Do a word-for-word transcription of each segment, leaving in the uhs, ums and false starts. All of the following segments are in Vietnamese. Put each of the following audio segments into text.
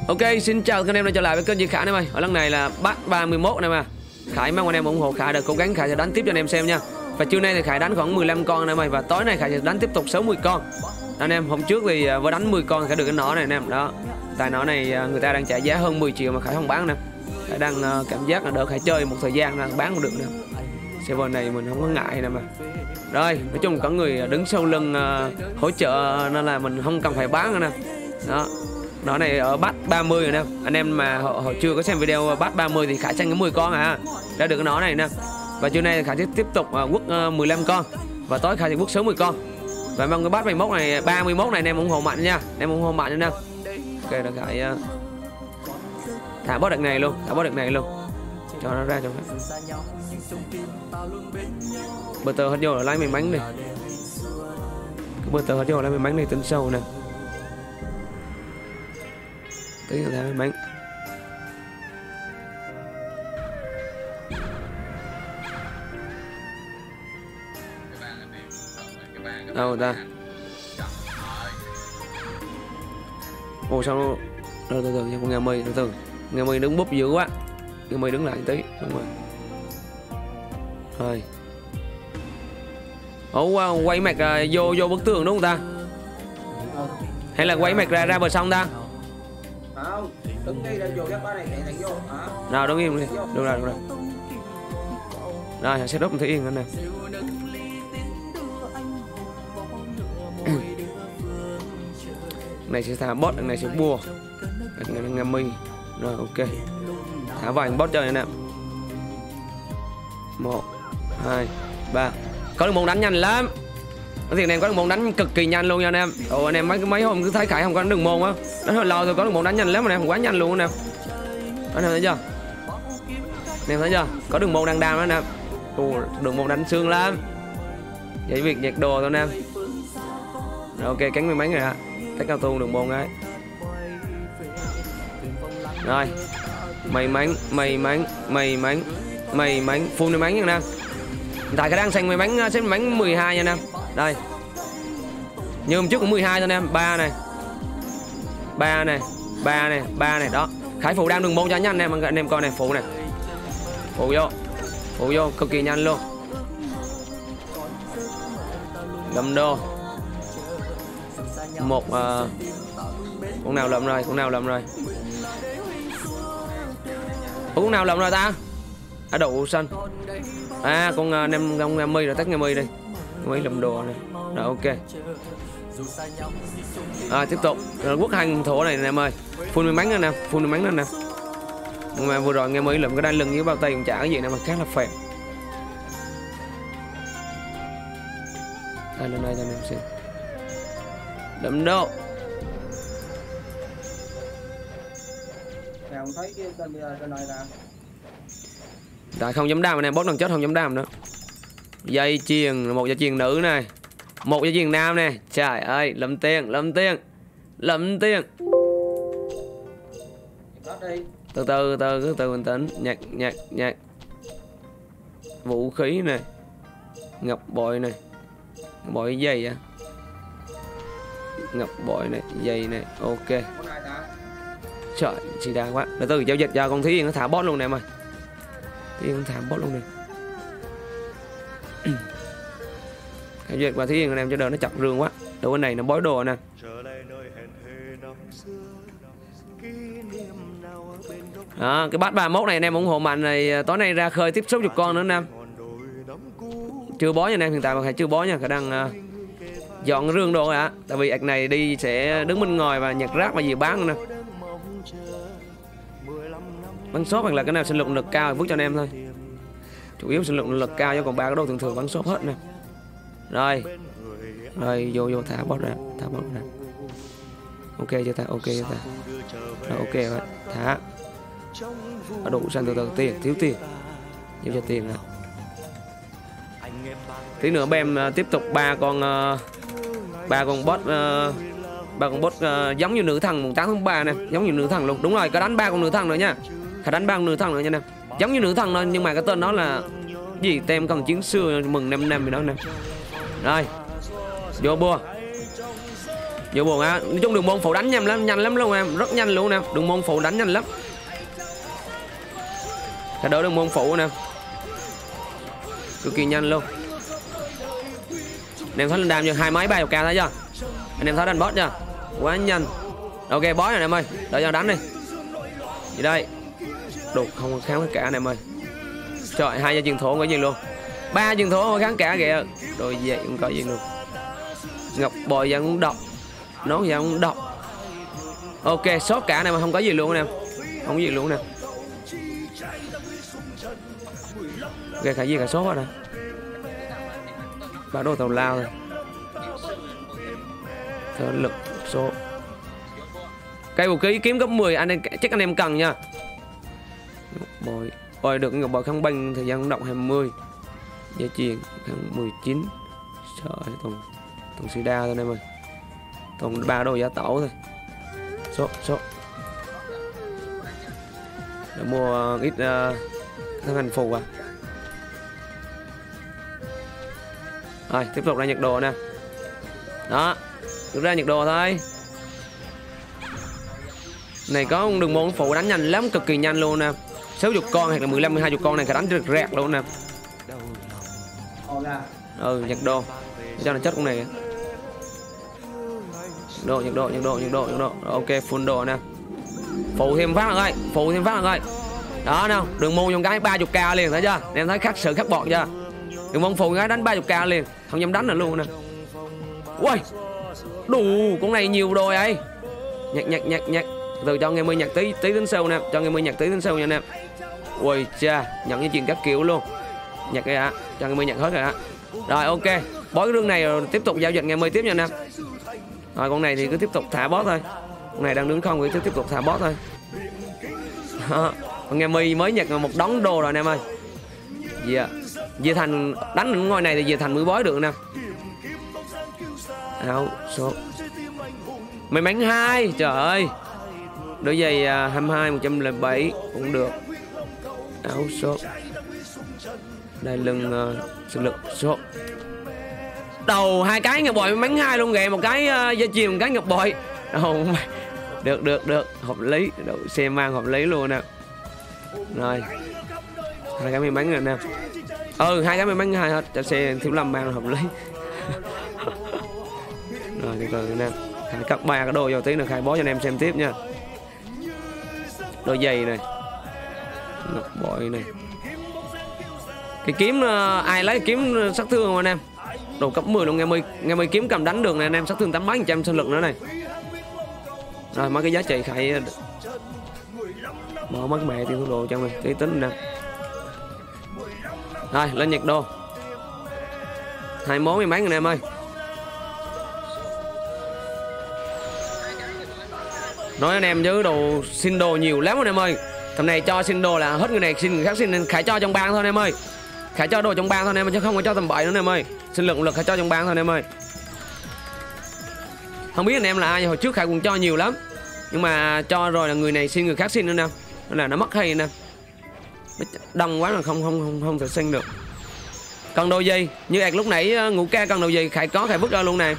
Ok, xin chào anh em đã trở lại với kênh Duy Khải em ơi. Ở lần này là bắt ba mươi mốt em à. Khải mong anh em ủng hộ Khải được cố gắng Khải sẽ đánh tiếp cho anh em xem nha. Và trưa nay thì Khải đánh khoảng mười lăm con anh em ơi, và tối nay Khải sẽ đánh tiếp tục sáu mươi con. Anh em hôm trước thì vừa đánh mười con Khải được cái nỏ này anh em. Đó. Tại nỏ này người ta đang trả giá hơn mười triệu mà Khải không bán nè. Khải đang cảm giác là đỡ Khải chơi một thời gian là bán không được nè. Server này mình không có ngại nè mà. Rồi, nói chung có người đứng sau lưng uh, hỗ trợ nên là mình không cần phải bán nữa nè. Đó. Nó này ở bắt ba mươi rồi nè. Anh em mà họ, họ chưa có xem video bắt ba mươi thì Khải tranh cái mười con à. Ra được cái nó này nè. Và trưa nay Khải sẽ tiếp tục uh, quất uh, mười lăm con. Và tối Khải sẽ quất sáu mươi con. Và mong cái bắt ba mươi mốt này, ba mươi mốt này anh em ủng hộ mạnh nha. Anh em ủng hộ mạnh nha. Ok là Khải uh, thả boss đợt này luôn, thả boss đợt này luôn. Cho nó ra cho Khải. Bờ tờ hết vô là lấy may mắn đi. Cái bờ tờ hết vô lấy may mắn này tính sâu nè. Tí là may mắn. Đâu ta? Ồ sao nó từ từ từ con nghe mây từ từ. Nghe mây đứng búp dữ quá. Nghe mây đứng lại tí, đúng rồi. Rồi. Ủa quay mạch uh, vô vô bức tường đúng không ta? Hay là quay mạch ra ra bờ sông ta? Không, đứng đi ra vô cái này này vô hả? Nào đứng im đi. Được rồi, được rồi. Rồi, set up một thứ yên anh nè. Này sẽ thả bot, này sẽ bua. Này là ngâm mi. Rồi ok. Thả vài bot chơi nè. Một, hai, ba. Có đường môn đánh nhanh lắm. Có thiệt anh em, có đường môn đánh cực kỳ nhanh luôn nha anh em. Ồ anh em mấy mấy hôm cứ thấy Khải không có đường môn á. Đánh hơi lâu thôi, có đường môn đánh nhanh lắm anh em, quá nhanh luôn anh em. Anh em thấy chưa? Anh em thấy chưa? Có đường môn đang đam đó anh em. Ồ, đường môn đánh xương lắm. Vậy việc nhạc đồ thôi anh em. Rồi ok, cánh may mắn rồi hả? Cách cao tu đường môn ấy. Rồi. May mắn, may mắn, may mắn, may mắn, full may mắn nha anh em. Hiện tại cái đang xanh may mắn xếp may mắn mười hai nha anh em. Đây. Như hôm trước cũng mười hai thôi anh em, ba này. ba này, ba này, ba này đó. Khải phụ đang đường môn cho nhanh anh em, anh em coi này, phụ này. Phụ vô. Phụ vô cực kỳ nhanh luôn. Lâm đô. Một uh, con nào lầm rồi, con nào lầm rồi. Ủa, con nào lầm rồi ta? À đậu xanh. À con anh em con nghe mi rồi, tắt nghe mi đi. Mấy lầm đồ này. Rồi ok. À tiếp tục. Rồi quốc hành thổ này nè em ơi. Full may mắn nữa nè, full may mắn nữa nè. Nhưng mà vừa rồi nghe mi lầm cái đai lưng với bao tay cũng chả cái gì nè mà khá là phèn. Đây lên đây cho anh em xem. Đậm đô. Nào thấy cái tên tên này là tại không dám đam anh em, bot lần chết không dám đam nữa. Dây chuyền, một dây chuyền nữ này, một dây chuyền nam này. Trời ơi, lấm tiền, lấm tiền, lấm tiền. Từ từ, từ từ, từ bình tĩnh, nhạc, nhạc, nhạc. Vũ khí này, ngọc bội này, bội dây à. Ngọc bội này, dây này, ok. Trời, chỉ đa quá. Từ từ giao dịch cho con Thúy Yên nó thả bot luôn nè em ơi. Thúy Yên nó thả bot luôn nè. Giao dịch qua Thúy Yên anh em cho đỡ nó chặt rương quá. Đồ bên này nó bói đồ nè. Đó, cái bát ba mươi mốt này anh em ủng hộ mạnh này, tối nay ra khơi tiếp xúc chục con nữa anh em. Chưa bó nha anh em, hiện tại mà Khải chưa bó nha, khả năng uh, dọn rương đồ rồi ạ. Tại vì ạc này đi sẽ đứng bên ngoài và nhặt rác và gì bán nữa nè. Bắn shop hoặc là cái nào sinh lực lực cao vứt cho anh em thôi. Chủ yếu sinh lực lực cao chứ còn ba cái đồ thường thường bắn shop hết nè. Rồi. Rồi vô vô thả bot ra, thả bot ra. Ok chưa ta? Ok chưa ta? Rồi ok rồi, thả. Ở đủ sang từ từ tiền, thiếu tiền. Nhiều cho tiền nè. Tí nữa bem uh, tiếp tục ba con uh, ba con bot uh, ba con bot uh, giống như nữ thần mùng tám tháng ba nè, giống như nữ thần luôn. Đúng rồi, có đánh ba con nữ thần nữa nha. Khả đánh ba con nữ thần nữa nha nè. Giống như nữ thần thôi nhưng mà cái tên nó là gì? Tem con chiến xưa mừng năm năm gì đó nè. Rồi. Vô bua. Vô buồn á. Nói chung đường môn phụ đánh nhanh lắm, nhanh lắm luôn em, rất nhanh luôn nè. Đường môn phụ đánh nhanh lắm. Cả đỡ đường môn phụ nè, cực kỳ nhanh luôn. Anh em thấy lên đam chưa, hai máy ba chục k thấy chưa? Anh em thấy đánh boss chưa? Quá nhanh. Ok boss này em ơi, đợi cho đánh đi. Gì đây? Đục không có kháng tất cả này em ơi. Trời, hai gia truyền thổ không có gì luôn. Ba truyền thổ không có kháng cả kìa. Rồi vậy không có gì luôn. Ngọc bội vẫn cũng độc. Nó vẫn cũng độc. Ok, sốt cả này mà không có gì luôn nè. Không có gì luôn nè. Ok, cả gì cả sốt hết rồi. Bản đồ tàu lao rồi. Thở lực số. Cây vũ khí kiếm cấp mười anh em chắc anh em cần nha. Ngọc bội. Ôi được ngọc bội kháng binh thời gian động hai mươi. Gia truyền kháng mười chín. Sợ tổng tổng suy đa thôi anh em ơi. Tổng ba đồ giá tẩu thôi. Số số. Để mua ít uh, thằng hành phù à. Rồi tiếp tục ra nhiệt độ nè. Đó, được ra nhiệt độ thôi. Này có một đường môn phụ đánh nhanh lắm, cực kỳ nhanh luôn nè. sáu mươi con hoặc là mười lăm mười hai con này cả đánh rực rẹt luôn nè. Ừ, nhiệt độ. Cho nó chất con này. Nhiệt độ, nhiệt độ, nhiệt độ, nhiệt độ, nhiệt độ. Ok, full độ nè. Phụ thêm phát rồi, phụ thêm phát rồi. Đó nào, đường môn trong cái ba mươi k liền thấy chưa? Em thấy khắc sự khắc bọt chưa? Đường môn phụ cái đánh ba mươi k liền, không dám đánh nữa luôn nè. Ui, đủ, con này nhiều đồ ấy. Nhặt nhặt nhặt nhặt. Từ cho nghe mươi nhặt tí tí đến sau nè, cho nghe mươi nhặt tí đến sau nha nè. Ui cha, nhận cái chuyện các kiểu luôn. Nhặt cái ạ, cho nghe mươi nhặt hết rồi ạ. Rồi ok, bó cái rương này rồi tiếp tục giao dịch nghe mươi tiếp nha nè. Rồi con này thì cứ tiếp tục thả boss thôi. Con này đang đứng không thì cứ tiếp tục thả boss thôi. Con nghe mươi mới nhặt một đống đồ rồi anh em ơi. Gì à? Về thành đánh những ngôi này thì về thành mới bói được nè. Áo số may mắn hai, trời ơi. Đôi giày hai mươi hai một trăm lẻ bảy cũng được. Áo số. Đây lưng uh, sự lực số. Đầu hai cái ngọc bội may mắn hai luôn kìa, một cái uh, dây chuyền một cái ngọc bội. Oh, được được được, hợp lý, độ xe mang hợp lý luôn nè. Rồi. Hai cái may mắn rồi nè. Ừ, hai cái may mắn hai hết, cho xe thiếu lâm mang là hợp lý. Rồi từ từ nè. Khai cắt ba cái đồ vào tí nữa khai bó cho anh em xem tiếp nha. Đôi giày này. Ngọc bội này. Cái kiếm uh, ai lấy kiếm sát thương không anh em? Đồ cấp mười luôn, nghe mươi nghe mươi kiếm cầm đánh được này anh em, sát thương tám mấy phần trăm sinh lực nữa này. Rồi mấy cái giá trị khai bỏ mất mẹ tiêu đồ trong này, tí tính nè. Rồi lên nhiệt độ. Hai món may mắn anh em ơi. Nói anh em với đồ xin đồ nhiều lắm anh em ơi. Tầm này cho xin đồ là hết người này xin người khác xin, nên Khải cho trong bang thôi anh em ơi. Khải cho đồ trong bang thôi anh em, chứ không có cho tầm bậy nữa anh em ơi. Sinh lực lực Khải cho trong bang thôi anh em ơi. Không biết anh em là ai, hồi trước Khải cũng cho nhiều lắm. Nhưng mà cho rồi là người này xin người khác xin nữa nè. Nên là nó mất hay nè. Đông quá là không không không không thể xin được. Cần đồ gì? Như ạc lúc nãy ngủ ca cần đồ gì Khải có Khải vứt ra luôn nè.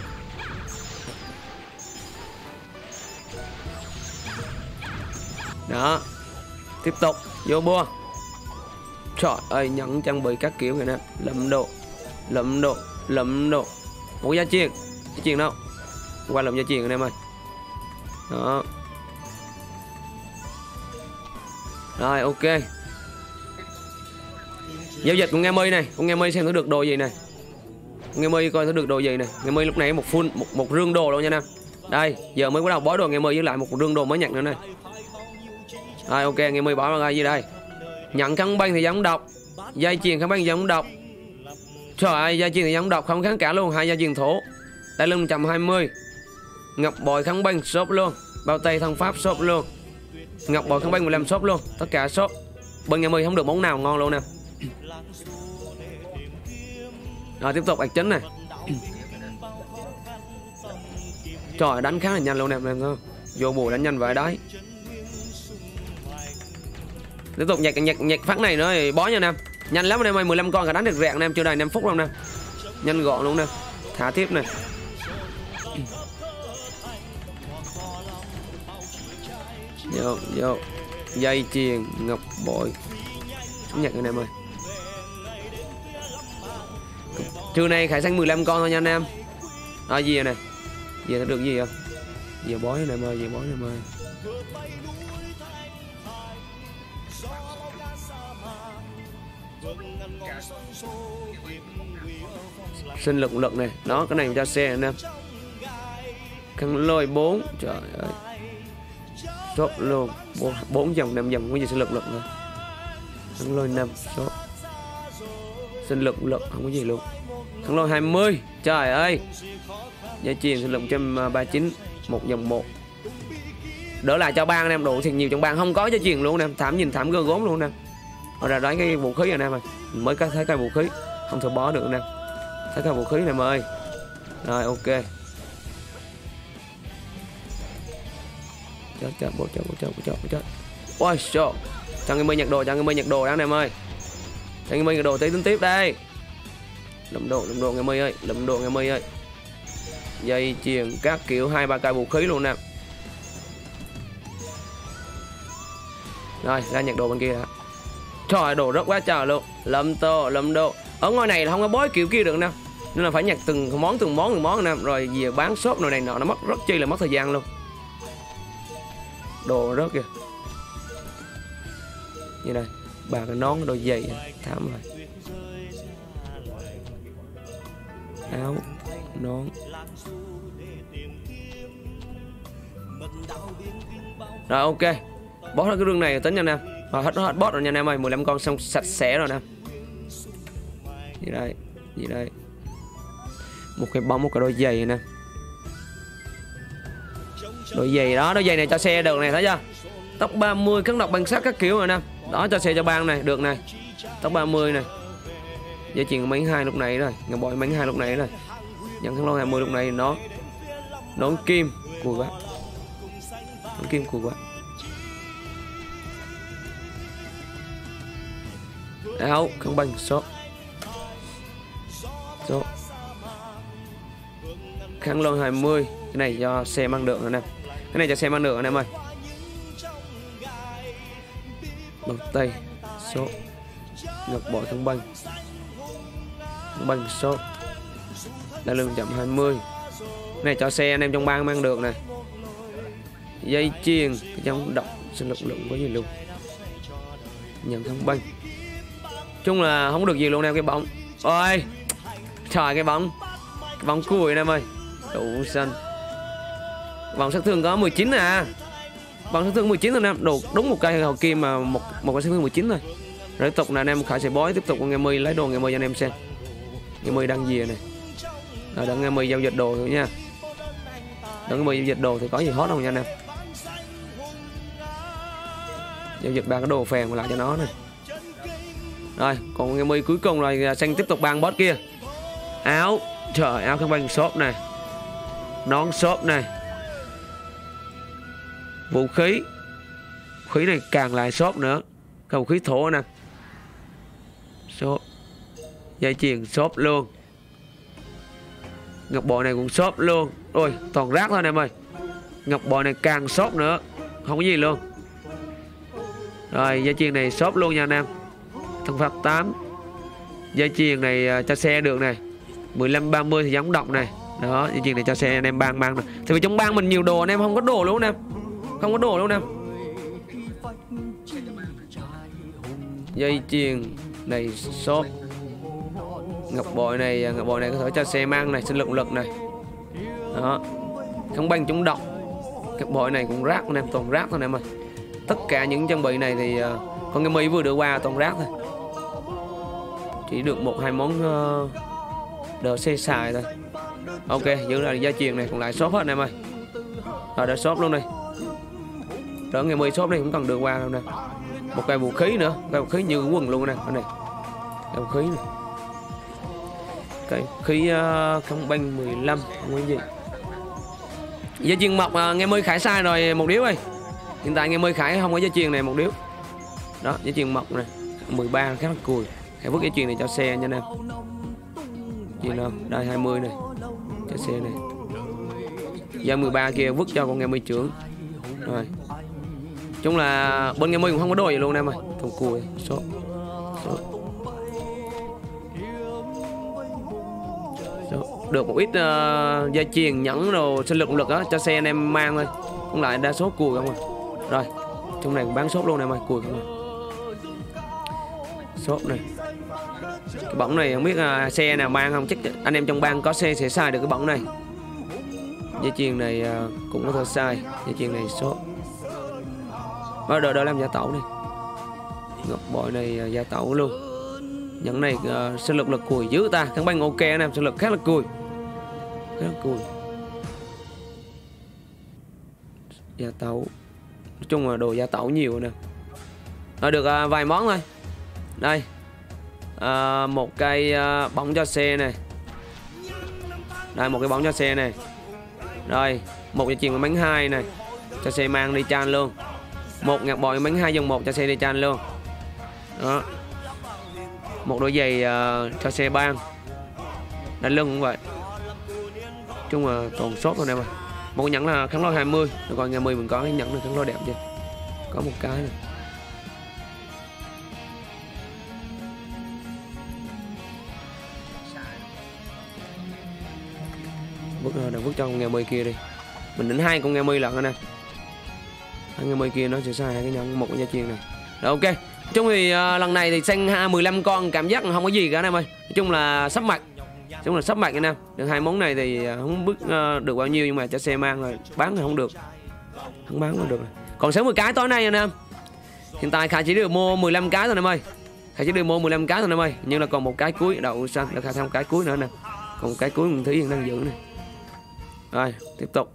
Đó. Tiếp tục vô bua. Trời ơi, nhận trang bị các kiểu này nè. Lậm độ. Lậm độ. Lậm độ. Một gia chiên. Gia chiên đâu? Qua lậm gia chiên anh em ơi. Đó. Rồi ok. Giao dịch con nghe mươi này. Con nghe mươi xem thử được đồ gì này. Nghe mươi coi thử được đồ gì này. Nghe mươi lúc nãy một full một, một rương đồ luôn nha nè. Đây, giờ mới bắt đầu bó đồ nghe mươi với lại một rương đồ mới nhận nữa này. Rồi ok, nghe mươi bỏ vào ngay gì đây. Nhận kháng băng thì giống độc. Dây chuyền kháng băng giống độc. Trời ơi, dây chuyền thì giống độc không kháng cả luôn, hai dây chuyền thổ. Đây lưng một trăm hai mươi. Ngọc bội kháng băng shop luôn. Bao tay thân pháp shop luôn. Ngọc bội kháng băng mười lăm shop luôn, tất cả shop. Bên nghe mươi không được món nào ngon luôn nè. Rồi tiếp tục ạc chính này. Trời, đánh khá là nhanh luôn nè em thôi. Vô bùa đánh nhanh vậy đấy. Tiếp tục nhặt nhặt nhặt phát này nữa thì bó nha anh em. Nhanh lắm anh em ơi, mười lăm con cả đánh được rẹn anh em, chưa đầy năm phút đâu nè. Nhanh gọn luôn nè. Thả tiếp nè. Vô vô. Dây chuyền ngọc bội. Xuống nhặt anh em ơi. Trưa nay Khải xanh mười lăm con thôi nha anh em. À gì vậy này. Gì nó được gì không? Về bói anh em ơi, về bói anh em ơi. Sinh lực lực này, đó cái này cho xe anh em. Khăn lôi bốn, trời ơi. Shop luôn, bốn dòng năm dòng có gì sinh lực lực nữa. Khăn lôi năm, shop. Sinh lực lực không có gì luôn. Khăn lôi hai mươi, trời ơi. Dây chuyền sinh lực một trăm ba mươi chín, một dòng một. Đỡ lại cho bang anh em, đủ thiệt nhiều trong bang không có dây chuyền luôn anh em, thảm nhìn thảm gơ gốm luôn anh em. Rồi ra đánh cái vũ khí anh em ơi. Mới có thấy cái vũ khí, không thể bó được anh em. Thấy cái vũ khí này ơi. Rồi ok. Chết chết bộ chết bộ chết bộ chết bộ chết. Ôi trời. Cho người mới nhặt đồ, cho người mới nhặt đồ đó anh em ơi. Cho người mới nhặt đồ tí tính tiếp đây. Lụm đồ, lụm đồ người mới ơi, lụm đồ người mới ơi. Dây chuyền các kiểu hai ba cây vũ khí luôn nè. Rồi ra nhặt đồ bên kia. Trời đồ rất quá trời luôn. Lụm tô, lụm đồ. Ở ngôi này là không có bói kiểu kia được nè. Nên là phải nhặt từng món từng món từng món nè. Rồi về bán shop này nọ nó mất rất chi là mất thời gian luôn. Đồ rất kìa. Như đây, ba cái nón đôi giày thảm rồi. Áo, nón. Rồi ok. Bót hết cái rương này tính nha anh em. Rồi hết hết bót rồi nha anh em ơi, mười lăm con xong sạch sẽ rồi nè. Gì đây? Gì đây? Một cái bóng, một cái đôi giày nè. Đôi giày đó, đôi giày này cho xe được này, thấy chưa? Tốc ba mươi, kháng độc bằng sắt các kiểu rồi nè. Đó cho xe cho bang này, được này. Tốc ba mươi này. Dây chuyền mấy hai lúc này rồi, ngọc bội mấy hai lúc này rồi. Nhận kháng lôi hai mươi lúc này nó. Nón kim, cùi quá. Nón kim cùi quá. Áo, không bằng số. Số. Kháng lôi hai mươi. Cái này cho xe mang được anh em. Cái này cho xe mang được anh em ơi. Bằng tay. Số. Ngọc bội không bằng. Không bằng số. Đa lượng một trăm hai mươi. Cái này cho xe anh em trong bang mang được nè. Dây chuyền trong độc sinh lực lượng có gì luôn. Nhận không bằng. Chung là không được gì luôn em cái bóng. Ôi trời cái bóng. Cái bóng cùi anh em ơi. Đủ xanh. Vòng sát thương có mười chín à. Vòng sát thương mười chín rồi anh em. Đủ đúng một cây hào kim mà một một cái sát thương mười chín thôi. Rồi tiếp tục là anh em Khải sẽ bói tiếp tục con nghe mươi lấy đồ nghe mươi cho anh em xem. Nghe mươi đăng gì này. Rồi đăng nghe mươi giao dịch đồ thôi nha. Đăng nghe mươi giao dịch đồ thì có gì hot không nha anh em. Giao dịch ba cái đồ phèn lại cho nó này. Rồi còn nghe mươi cuối cùng rồi xanh tiếp tục bang boss kia. Áo. Trời áo không banh shop này. Nón shop này. Vũ khí. Vũ khí này càng lại shop nữa. Cái vũ khí thổ nè. Shop. Dây chuyền shop luôn. Ngọc bội này cũng shop luôn. Ôi toàn rác thôi anh em ơi. Ngọc bội này càng shop nữa. Không có gì luôn. Rồi dây chuyền này shop luôn nha anh em. Thân pháp tám. Dây chuyền này cho xe được này. Mười lăm ba mươi thì giống độc này. Đó dây chuyền này cho xe anh em bang mang này. Thì vì trong bang mình nhiều đồ anh em không có đồ luôn anh em. Không có đồ luôn anh em. Dây chuyền này shop. Ngọc bội này, ngọc bội này có thể cho xe mang này, sinh lực lực này. Đó. Không băng chống độc. Ngọc bội này cũng rác anh em, toàn rác thôi anh em ơi. Tất cả những trang bị này thì uh, con cái Mỹ vừa đưa qua toàn rác thôi. Chỉ được một hai món uh, đỡ xe xài thôi. Ok, giữ lại gia truyền này còn lại shop hết anh em ơi. Rồi đã shop luôn đây. Đỡ ngày mười shop này cũng cần đưa qua đâu nè. Một cây vũ khí nữa, cây vũ khí như quần luôn nè, cái này. Cây vũ khí này. Cây khí uh, không banh mười lăm không có gì. Gia truyền mọc uh, nghe mươi Khải sai rồi một điếu ơi. Hiện tại nghe mươi Khải không có gia truyền này một điếu. Đó, gia truyền mọc này, mười ba khá là cùi. Hãy vứt gia truyền này cho xe nha anh em. Gì nào, đây hai mươi này. Cho xe này. Gia mười ba kia vứt cho con nghe mươi trưởng. Rồi. Chung là bên Game Minh cũng không có đồ gì luôn em ơi. Thằng cùi số, số. Số. Được một ít uh, dây chuyền nhẫn đồ sinh lực lực á cho xe anh em mang thôi. Không lại đa số cùi không à. Rồi trong này cũng bán shop luôn em ơi, cùi không à. Shop này. Cái bóng này không biết uh, xe nào mang không, chắc anh em trong bang có xe sẽ xài được cái bóng này. Dây chuyền này uh, cũng có thể xài. Dây chuyền này shop. Rồi đợi đợi làm gia tẩu này. Ngọc bội này uh, gia tẩu luôn. Nhẫn này uh, sinh lực lực cùi dữ ta. Kháng banh ok anh em, sinh lực khá là cùi. Khá là cùi. Gia tẩu. Nói chung là đồ gia tẩu nhiều nè. Rồi được uh, vài món thôi. Đây uh, một cây uh, bóng cho xe này. Đây một cái bóng cho xe này. Rồi một dây chuyền bánh hai này cho xe mang đi chan luôn. Một ngạc bội bánh hai dòng một cho xe đi chan luôn. Đó. Một đôi giày uh, cho xe bang. Đánh lưng cũng vậy. Chung là toàn sốt thôi em ơi. Một nhẫn là kháng lôi hai mươi. Rồi còn ngày mười mình có cái nhẫn này kháng lôi đẹp chưa. Có một cái này. Vứt rồi, vứt cho con nghe mười kia đi. Mình đến hai con nghe mười lận anh em. Hai nghe mười kia nó sẽ xài hai cái nhẫn một cái gia truyền này. Rồi ok. Nói chung thì uh, lần này thì xanh mười lăm con cảm giác không có gì cả anh em ơi. Nói chung là sắp mặt. Nói chung là sắp mặt anh em. Được hai món này thì không biết uh, được bao nhiêu nhưng mà cho xe mang rồi bán thì không được. Không bán không được. Còn sáu mươi cái tối nay anh em. Hiện tại Khải chỉ được mua mười lăm cái thôi anh em ơi. Khải chỉ được mua mười lăm cái thôi anh em ơi. Nhưng là còn một cái cuối đậu xanh để Khải thêm một cái cuối nữa nè. Còn một cái cuối mình Thúy hiện đang giữ này. Rồi tiếp tục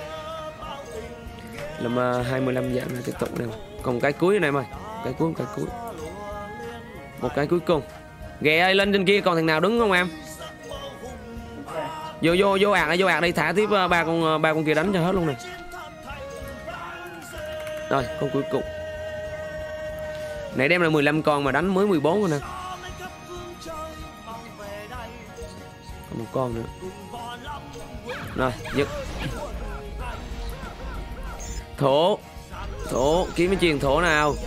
làm uh, hai mươi lăm dạng này tiếp tục nè. Còn một cái cuối này em ơi. Cái cuối một cái cuối. Một cái cuối cùng. Ghẹ ơi lên trên kia còn thằng nào đứng không em? Vô vô vô ạc vô ạc đi thả tiếp uh, ba con uh, ba con kia đánh cho hết luôn này. Rồi con cuối cùng. Nãy đem là mười lăm con mà đánh mới mười bốn rồi nè. Còn một con nữa. Rồi dứt. Thổ. Thổ kiếm cái truyền thổ nào.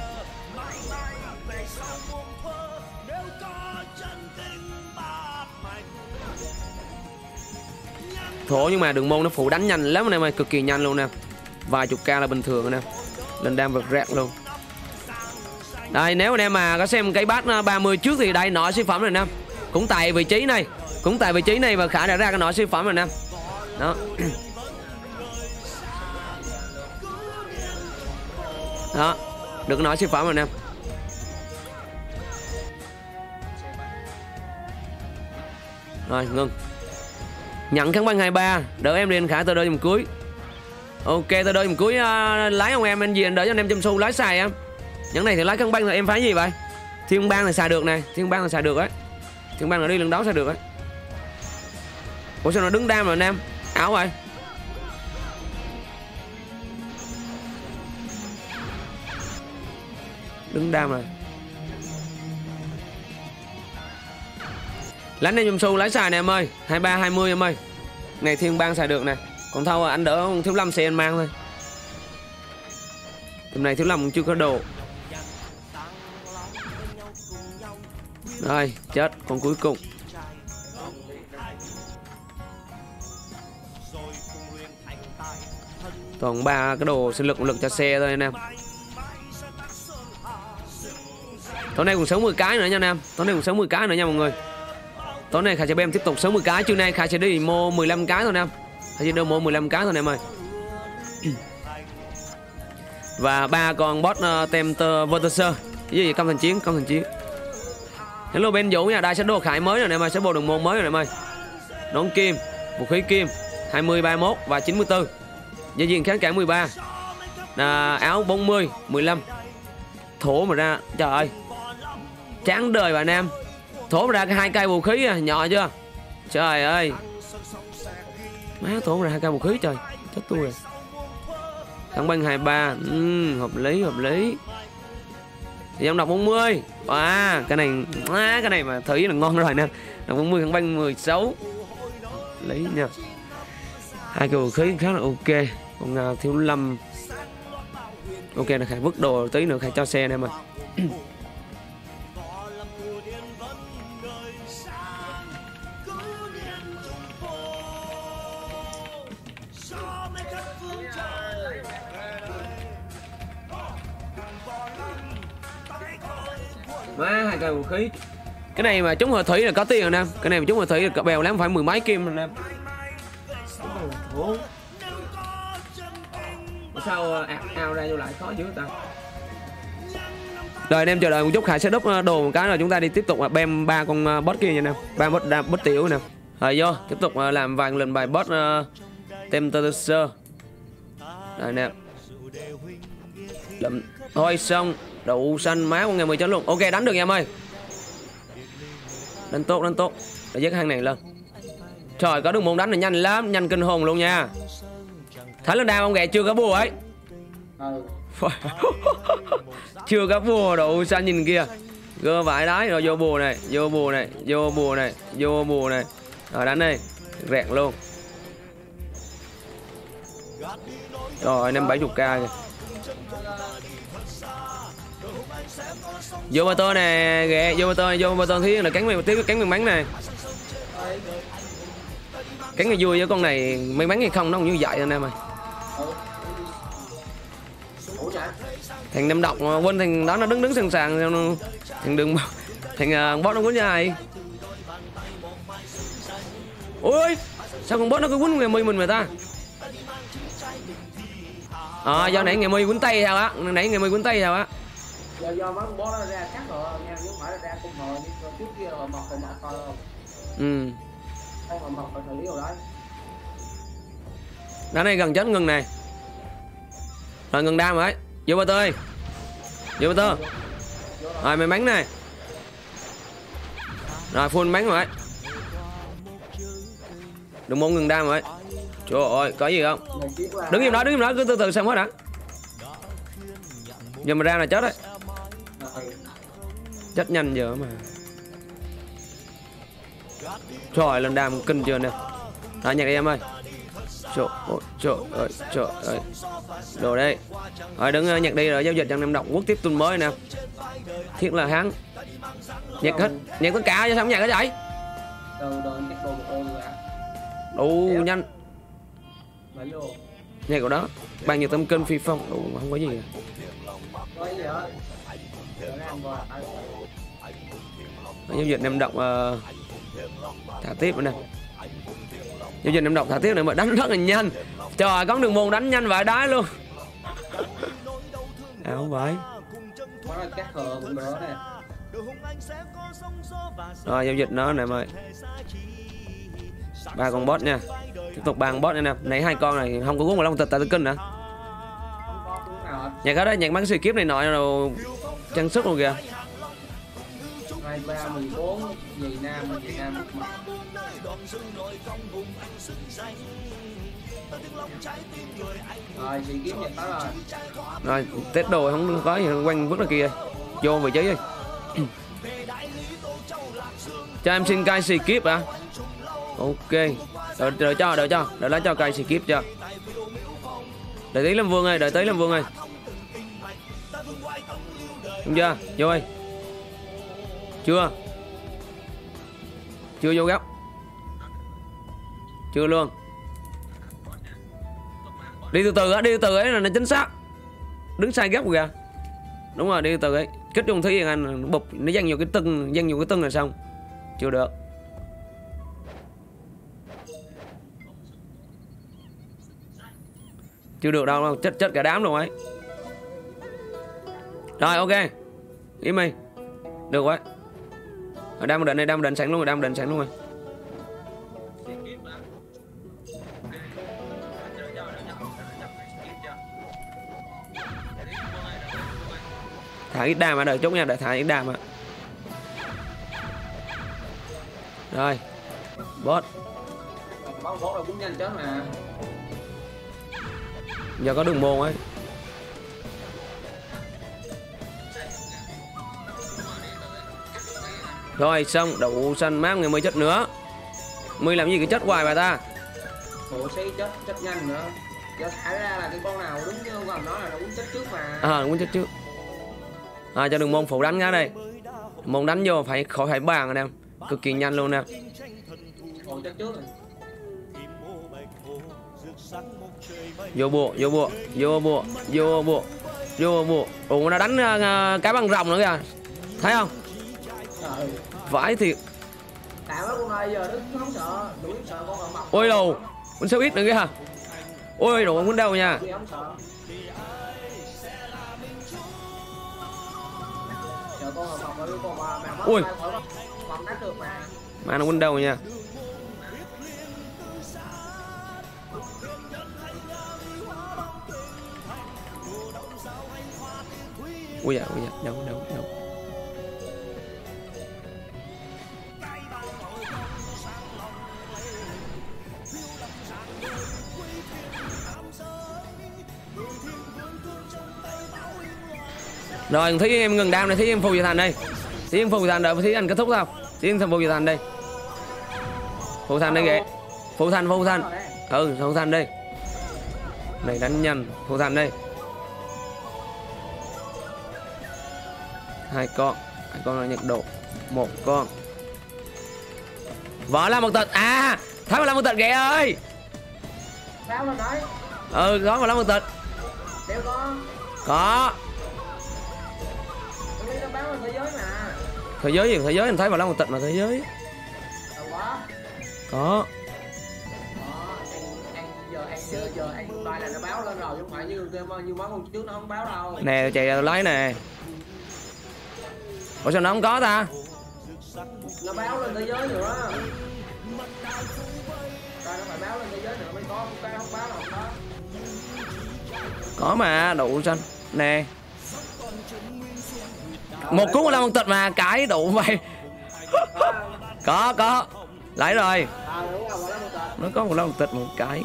Thổ nhưng mà đường môn nó phụ đánh nhanh lắm anh em ơi, cực kỳ nhanh luôn nè. Vài chục k là bình thường nè. Lên đam vật rạc luôn. Đây nếu anh em mà có xem cái bát ba mươi trước thì đây nọ siêu phẩm rồi nè. Cũng tại vị trí này. Cũng tại vị trí này mà Khải đã ra cái nọ siêu phẩm rồi nè. Đó. Đó. Được cái nọ siêu phẩm rồi nè. Rồi ngưng. Nhận kháng băng hai ba. Đợi em đi anh Khải tôi đợi dùm cuối. Ok tôi đợi dùm cuối uh, lái ông em anh gì anh đợi cho anh em chăm su lái xài em. Những này thì lái kháng băng rồi em phải gì vậy? Thiên bang là xài được này. Thiên bang là xài được đấy. Thiên bang là đi lần đấu xài được đấy. Ủa sao nó đứng đam rồi anh em? Ảo vậy. Đứng đam rồi. Lánh em dùm su lái xài nè em ơi. hai ba hai mươi em ơi. Này thiên bang xài được nè. Còn thâu anh đỡ thiếu lâm xe anh mang thôi. Tầm này thiếu lâm cũng chưa có đồ. Rồi chết con cuối cùng. Toàn ba cái đồ sinh lực lực cho xe thôi anh em. Tối nay còn sáu mươi cái nữa nha anh em. Tối nay còn sáu mươi cái nữa nha mọi người. Tối nay Khải sẽ em tiếp tục sáu mươi cái. Trưa nay Khải sẽ đi mua mười lăm cái thôi anh em. Khải sẽ đưa mua mười lăm cái thôi anh em ơi. Và ba con boss uh, Tempter Vertiser. Cái gì công thành chiến, công thành chiến. Hello Ben Vũ nha, đây sẽ đồ Khải mới rồi em ơi, sẽ bộ đường môn mới rồi em ơi. Nón kim, vũ khí kim hai mươi, ba mươi mốt và chín mươi tư. Dây chuyền kháng cản mười ba. À, áo bốn mươi, mười lăm. Thổ mà ra, trời ơi. Tráng đời bà nam. Thổ mà ra cái hai cây vũ khí à, nhỏ chưa? Trời ơi. Má thổ mà ra hai cây vũ khí trời, chết tôi rồi. Kháng băng hai mươi ba, ừ, hợp lý hợp lý. Dòng đọc bốn mươi. À, cái này à, cái này mà thử là ngon rồi nè. Đọc bốn mươi kháng băng mười sáu. Lấy nha. Hai cái vũ khí khá là ok. Còn uh, thiếu lâm. Ok là Khải vứt đồ tí nữa Khải cho xe em ơi. Má hai cây vũ khí. Cái này mà trúng hợp thủy là có tiền rồi nè. Cái này mà trúng hợp thủy là bèo lắm phải mười mấy kim rồi nè. Sao ao ra vô lại khó dữ ta. Rồi anh em chờ đợi một chút Khải sẽ đúc đồ một cái rồi chúng ta đi tiếp tục bem ba con boss kia nha nè. Ba boss boss tiểu nè. Rồi vô tiếp tục làm vài lần bài boss uh, Tempter. Rồi nè. Lụm. Thôi xong. Đậu xanh má con ngày mười chín luôn. Ok đánh được nha em ơi. Đánh tốt đánh tốt. Để dứt hang này lên. Trời có đường môn đánh này nhanh lắm. Nhanh kinh hồn luôn nha. Thấy lên đam ông ghẹ chưa có bùa ấy. Ừ. Chưa có bùa đậu xanh nhìn kia. Gơ vải đái rồi vô bùa này. Vô bùa này. Vô bùa này. Vô bùa này. Rồi đánh đi. Rẹn luôn. Rồi anh em bảy mươi k kìa. Vô motor nè, ghẹ, vô motor, vô motor thiết là cắn mày tiếp cắn miếng bắn này. Cắn này vui với con này, may mắn hay không nó cũng như vậy anh em ơi. Thằng Nam Độc quên thằng đó nó đứng đứng sẵn sàng thằng đừng thằng uh, boss nó quýnh như này. Ôi, sao con boss nó cứ quýnh ngày mi mình mà ta? À, do nãy ngày mi quýnh tay sao á, nãy ngày mi quýnh tay sao á. Do do mấy con boss nó ra cắt rồi nha, chứ không phải là ra cùng hồi như trước kia rồi mọc rồi mọc thôi không. Ừ. Đây mà mọc rồi xử lý rồi đấy. Đá này gần chết ngừng này. Rồi ngừng đam rồi. Vô ba tơi. Vô ba tơ. Rồi mày bắn này. Rồi full bắn rồi. Đừng mong ngừng đam rồi. Trời ơi, có gì không? Đứng im đó, đứng im đó, cứ từ từ xem hết đã. Giờ mà ra là chết đấy. Chết nhanh giờ mà. Trời lên đam kinh chưa nè. Đó nhạc đi em ơi. Trời ơi, trời ơi, trời ơi. Đồ đây. Rồi đứng nhạc đi rồi giao dịch cho em đọc quốc tiếp tuần mới nè. Thiết là hắn. Nhạc hết, nhạc tất cả cho sao nhạc cái vậy? Đủ nhanh. Nhạc của đó. Bao nhiêu tấm kênh phi phong, đủ không có gì à. Giao dịch em đọc uh, thả tiếp nữa nè. Giao dịch em đọc thả tiếp này mà đánh rất là nhanh. Trời có đường môn đánh nhanh vậy đái luôn. Áo vậy. Rồi giao dịch nó này mày. Ba con boss nha. Tiếp tục ba con boss nha nè. Nãy hai con này không có cuốn một long tịch tại kinh hả? Nhạc đó đấy, nhạc bắn xì kiếp này nọ rồi trang sức luôn kìa. hai ba mười bốn gì nam gì nam. Rồi xì kiếp nhạc đó rồi. Rồi test đồ không có gì quanh vứt ra kia. Vô vị trí đi. Cho em xin cai xì kiếp à. Ok. Đợi, đợi cho, đợi cho, đợi lấy cho cai xì kiếp cho. Đợi tí Lâm Vương ơi, đợi tí Lâm Vương ơi. Đúng chưa? Vô ơi. Chưa? Chưa vô góc. Chưa luôn. Đi từ từ á, đi từ từ ấy là nó chính xác. Đứng sai góc kìa. Đúng rồi, đi từ từ ấy. Kích trung thí anh bụp nó văng vô cái tưng, văng vô cái tưng là xong. Chưa được. Chưa được đâu, đâu. Chết chết cả đám luôn ấy. Rồi ok. Im đi. Được quá. Ở đang định này, đang định sẵn luôn rồi, đang định sẵn luôn rồi. Thả ít đam mà đợi chút nha, đợi thả ít đam mà. Rồi. Boss. Boss boss là cũng nhanh chết mà. Giờ có đường môn ấy. Rồi xong, đậu xanh má người mới chết nữa. Mới làm gì cái chết hoài bà ta. Bộ sĩ chết, chết nhanh nữa. Giờ thả ra là cái con nào đúng chứ không còn nói là nó muốn chết trước mà. À, muốn chết trước. À, cho đường môn phụ đánh ngá đây. Môn đánh vô phải khỏi phải bàn anh em, cực kỳ nhanh luôn nè. Ồ, chết trước rồi. Vô bộ, vô bộ, vô bộ, vô bộ, vô bộ. Ủa nó đánh uh, cái bằng rồng nữa kìa. Thấy không? Trời. Vãi thiệt. Tại mấy con này giờ nó không sợ, đuổi sợ con ở mọc. Ôi đồ, mình sao ít nữa kìa. Ôi đồ muốn đâu nha. Không sợ. Chờ con ở mọc rồi con mà mà ui. Còn đánh được mà. Mà nó muốn đâu nha. Ui dạ, ui dạ, đâu, đâu, đâu. Rồi, thấy em ngừng đam này, thấy em phù về thành đây. Thấy em phù về thành đợi, thấy anh kết thúc không? Thấy em phù về thành đây. Phù thành đây kìa. Phù thành, phù thành. Ừ, phù thành đây. Này đánh nhanh, phù thành đây. Hai con, hai con là nhiệt độ, một con. Võ là một tật à, thấy mà là một tật ghẹ ơi. Báo lên đấy. Ừ, có mà là một tật. Đều có. Có. Nó báo lên thế giới mà. Thế giới gì? Thế giới anh thấy mà là một tật mà thế giới. Đâu có. Có. Giờ anh giờ giờ anh bài là nó báo lên rồi chứ không phải như như mấy con trước nó không báo đâu. Nè chạy ra lấy nè. Ủa sao nó không có ta? Nó báo lên thế giới nữa. Tại nó phải báo lên thế giới nữa mới có, cái không báo nào có. Có mà, đủ xanh. Nè. Một cú là một tật mà cái đủ vậy. Có, có. Lấy rồi. Nó có một lần tật một cái.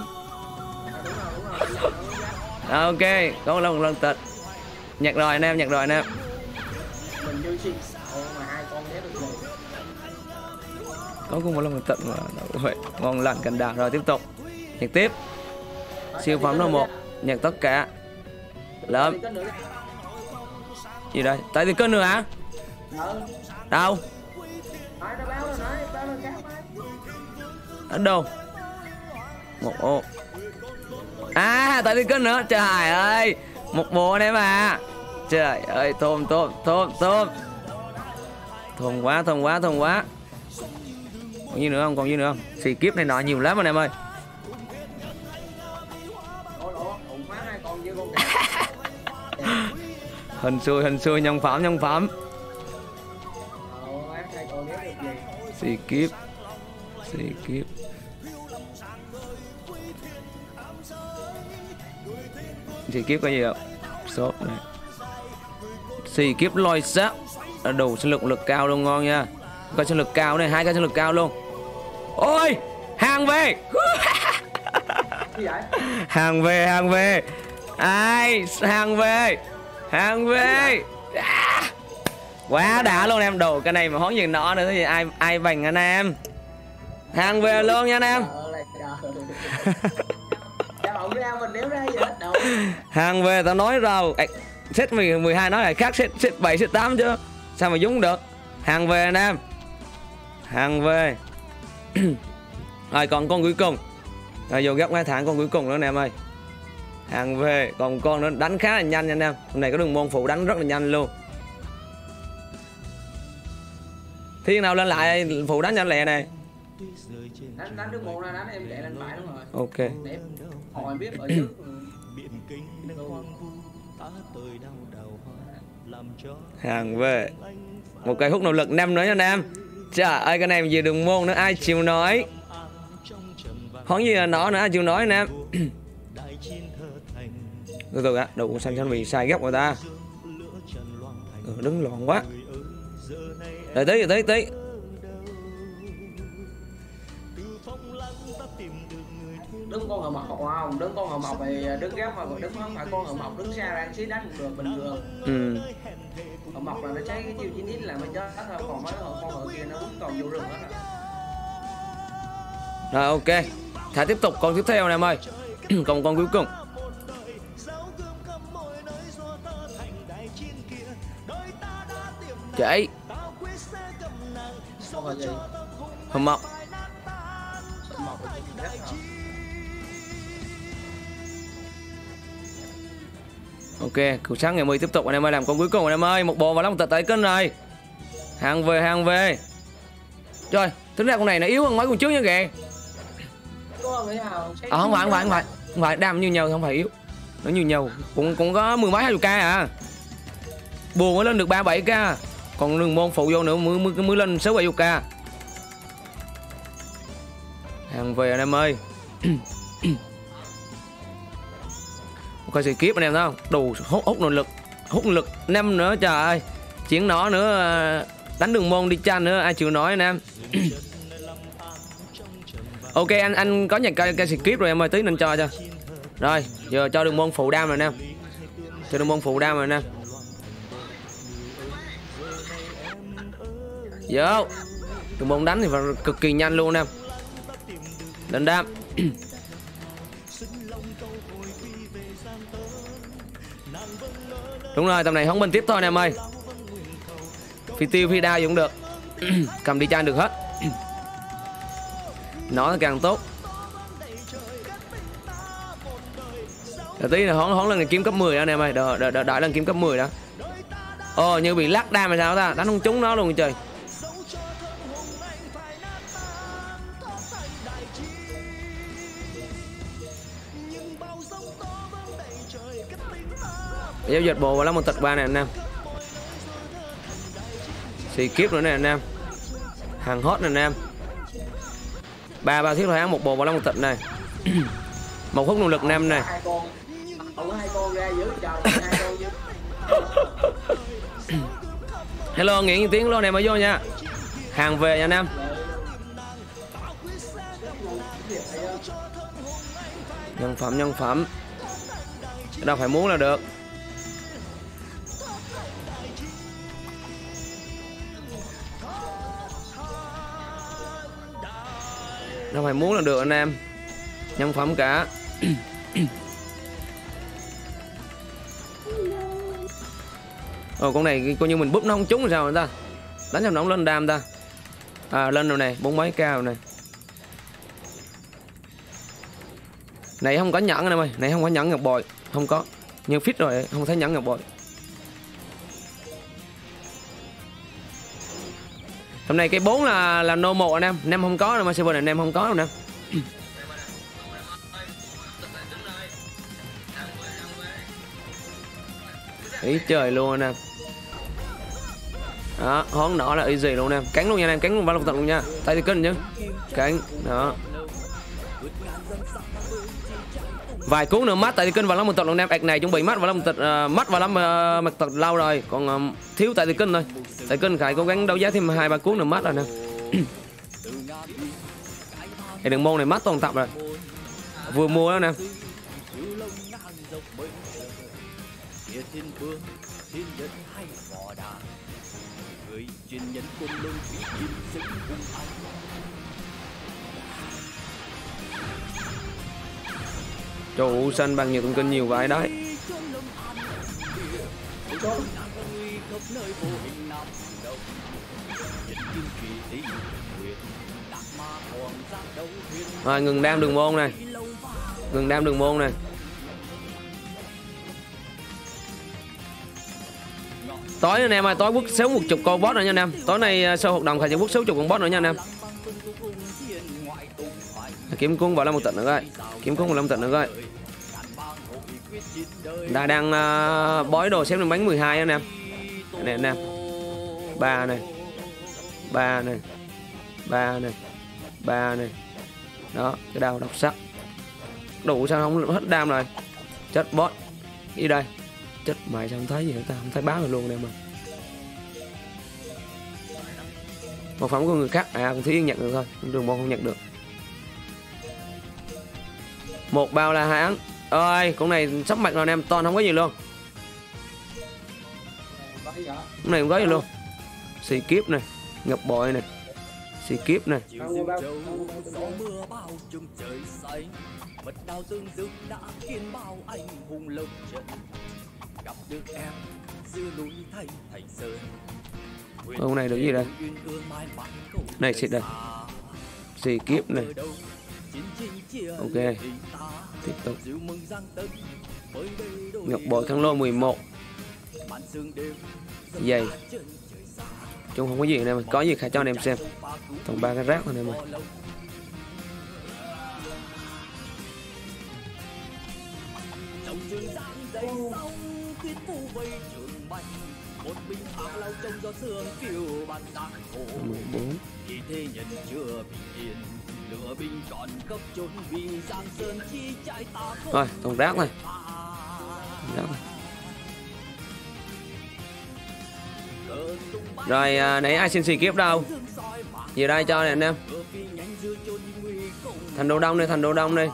À, ok, có một lần một lần tật. Nhặt rồi anh em, nhặt rồi anh em. Mình như xịn mà hai con ghé được rồi. Có cũng một lần một tật mà vậy. Ngon lành cành đào rồi tiếp tục. Nhặt tiếp. Siêu phẩm số một. Nhặt tất cả. Lớp. Gì đây? Tại vì kênh nữa hả? Đâu? Ở đâu? Một ô. À, tại vì kênh nữa. Trời ơi. Một bộ anh em à. Trời ơi, tôm tôm tôm tôm. Thơm quá, thơm quá, thơm quá. Còn gì nữa không? Còn gì nữa không? Xì kiếp này nọ nhiều lắm anh em ơi. Hình xui, hình xui, nhân phẩm, nhân phẩm. Xì kiếp. Xì kiếp. Xì kiếp có gì không? Sốt này. Xì kiếp lôi sắc. Đủ sinh lực lực cao luôn, ngon nha. Có sinh lực cao này, hai cái sinh lực cao luôn. Ôi, hàng về. Hàng về, hàng về. Ai, hàng về. Hàng về. À, quá đã luôn em, đồ cái này mà hón gì nọ nữa thì ai ai bành anh em. Hàng về luôn nha anh em. Hàng về tao nói rồi. Set mười hai nói là khác set set bảy set tám chứ. Sao mà dúng được. Hàng về anh em. Hàng về. Rồi còn con cuối cùng. Rồi vô gấp ngay thẳng con cuối cùng nữa anh em ơi. Hàng về, còn con nó đánh khá là nhanh nha anh em. Hôm nay có đường môn phụ đánh rất là nhanh luôn. Thiên nào lên lại phụ đánh nhanh lẹ này. Đánh đánh đường môn ra đánh em chạy lên phải đúng rồi. Ok. Để hỏi biết ở trước. Hàng về. Một cây hút nội lực năm nữa nha anh em. Trời ơi cái này về đường môn nữa ai chịu nói. Hón gì là nó nữa ai chịu nói anh em. Từ từ á, đủ xanh xanh bị sai góc người ta. Ừ, đứng loạn quá. Đợi tí, tí, tí. Đứng con hờ mọc không? Đứng con hờ mọc thì đứng góc mà còn đứng không phải con hờ mọc đứng xa ra xí đánh được bình thường. Ừ. Hờ mọc là nó cháy cái chiêu chín ít là mới chết thôi, còn mấy con hờ kia nó còn vô rừng hết rồi. Rồi ok. Thả tiếp tục con tiếp theo này em ơi. Còn con cuối cùng. Chạy. Không phải gì. Hầm mọc. Mọc là chuyện rất hả? Ok, cửu sáng ngày mười tiếp tục anh em ơi, làm con cuối cùng anh em ơi, một bộ và lắm tật tới cân rồi. Hàng về, hàng về. Trời, tính ra con này nó yếu hơn mấy con trước nha kìa. Ờ không phải, không phải, không phải. Không phải, đam như nhau không phải yếu. Nó như nhau, cũng cũng có mười mấy hai chục k à. Buồn mới lên được ba bảy k. Còn đường môn phụ vô nữa mới mới, mới lên sáu bảy chục k. Hàng về anh em ơi. Coi sự kiếp anh em thấy không? Đủ hút hút nội lực, hút lực năm nữa trời ơi. Chiến nó nữa, đánh đường môn đi chanh nữa, ai chịu nói anh em. Ok anh anh có nhận cây cây skip rồi em ơi, tí nên cho cho. Rồi, giờ cho đường môn phụ đam rồi nè. Cho đường môn phụ đam rồi nè. Vô. Đường môn đánh thì phải cực kỳ nhanh luôn nè. Lên đam. Đúng rồi, tầm này không bên tiếp thôi anh em ơi. Phi tiêu phi đao gì cũng được. Cầm đi chan được hết. Nó càng tốt. Đầu tí là hón hón lần này kiếm cấp mười đó anh em ơi, đợi, đợi, đợi, đợi lần kiếm cấp mười đó. Ồ như bị lắc đam hay sao ta, đánh không trúng nó luôn trời. Giao dịch bộ và lá một tật ba này anh em. Xì kiếp nữa này anh em. Hàng hot này anh em. Ba ba thiết tháng một bộ và lá một tật này. Một hút nội lực năm này. Hello nghĩ những tiếng luôn này mới vô nha. Hàng về nha anh em. Nhân phẩm nhân phẩm. Đâu phải muốn là được. Đâu phải muốn là được anh em. Nhân phẩm cả. Ồ con này coi như mình búp nó không trúng rồi sao người ta. Đánh cho nó lên đam ta. À lên rồi này, bốn mấy cao này. Này không có nhẫn anh em ơi, này không có nhẫn ngọc bội, không có. Nhưng fit rồi không thấy nhẫn ngọc bội. Hôm nay cái bốn là là no một anh em, nem không có đâu mà server này nem không có đâu nè. Ý trời luôn anh em. Đó, hón nọ là easy luôn anh em, cắn luôn nha anh em, cắn luôn ba lục tận luôn nha. Tay thì kinh chứ. Cắn, đó. Vài cuốn nữa mắt tại thì kinh vào lắm một tật luôn em. Ảc này chuẩn bị mắt vào lắm một tật uh, mắt vào lắm uh, một tật lâu rồi, còn uh, thiếu tại thì kinh thôi. Tại kinh phải cố gắng đấu giá thêm hai ba cuốn nữa mắt rồi nè. Cái đường môn này mắt toàn tập rồi. Vừa mua đó nè. Trời xanh bằng nhiều thông kinh nhiều vậy đấy. Rồi ngừng đam đường môn này. Ngừng đam đường môn này. Tối anh em ơi, tối bút xéo một chục con boss nữa nha anh em. Tối nay sau hoạt động phải sẽ bút xéo chục con boss nữa nha anh em. Kiếm cuốn vào là một tận nữa rồi. Kiếm cuốn vào là một tận nữa rồi. Đã đang uh, bói đồ xếp lên bánh mười hai anh em. Này anh em. ba này. ba này. ba này. ba này. Đó, cái đao độc sắc. Đủ sao không hết đam rồi. Chết boss. Đi đây. Chết mày sao không thấy gì nữa ta, không thấy báo rồi luôn em mà. Một phẩm của người khác, à con Thúy Yên nhận được thôi, đường môn không nhận được. Một bao la hãng. Ơi, con này sắp mặt rồi anh em, toàn không có gì luôn. Con này không có gì luôn. Xì kiếp này, ngọc bội này. Xì kiếp này. Mật đào tương dưng đã khiến bao anh hùng lộc trận. Gặp được em Ông này được gì đây? Này xịt đây. Xì kiếp này. Ok. Tiếp tục. Ngọc bội khăn lô mười một. Dày. Chung không có gì nè, có gì khả cho anh em xem. Còn ba cái rác thôi nè mà. mười bốn. Rồi, còn rác thôi. Rác thôi. Rồi à, nãy ai xin xì kiếp đâu? Về đây cho này anh em. Thành đồ đông đi, thành đồ đông đi.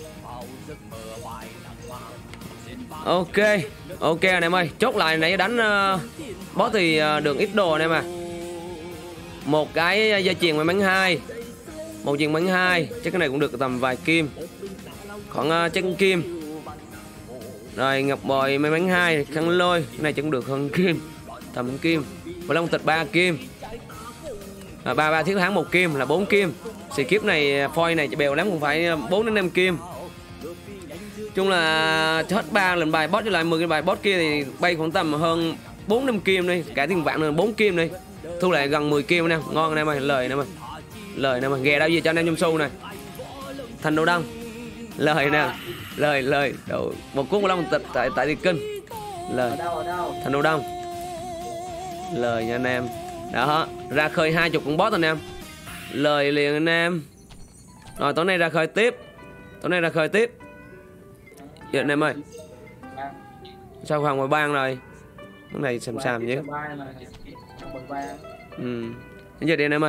Ok, ok anh em ơi, chốt lại nãy đánh uh, boss thì uh, được ít đồ anh em à. Một cái dây chuyền may mắn hai, một chuyền bắn hai, chắc cái này cũng được tầm vài kim, khoảng uh, chân kim. Rồi ngọc bội may mắn hai, khăn lôi, cái này chắc cũng được hơn kim, tầm kim. Và long tịch ba kim, à, ba ba thiếu tháng một kim là bốn kim. Xì kiếp này foil này bèo lắm cũng phải bốn đến năm kim. Chung là hết ba lần bài boss với lại mười cái bài boss kia thì bay khoảng tầm hơn bốn năm kim đi, cả tiền vạn là bốn kim đi. Thu lại gần mười kim nè, ngon anh em ơi, lời nè mà. Lời nè mà, ghè đâu gì cho anh em trong show này. Thành đồ đăng. Lời nè, lời lời đầu một cuốn long tịch tại tại Tiền Kinh. Lời. Thành đồ đăng. Lời nha anh em. Đó, ra khơi hai chục con boss anh em. Lời liền anh em. Rồi tối nay ra khơi tiếp. Tối nay ra khơi tiếp. Giờ anh em ơi. Sao khoảng ngoài bang rồi. Cái này xàm xàm chứ. Ừ. Đến giờ đi anh em ơi.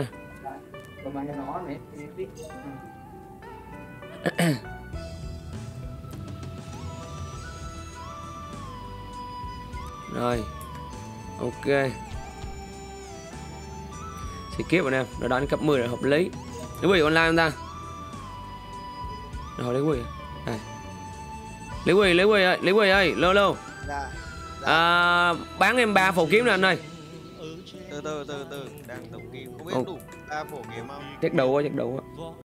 Rồi. Ok. Thì kiếp anh em, nó đánh cấp mười là hợp lý. Lý quỷ online không ta? Rồi Lý quỷ. Đây. Lý quỷ, Lý quỷ ơi, Lý quỷ ơi, lô lô. Dạ. Dạ. À, bán em ba phổ kiếm nè anh ơi. Từ từ từ từ đang tổng kiếm, không biết đủ ba phổ kiếm không? Chắc đủ quá, chắc đủ quá.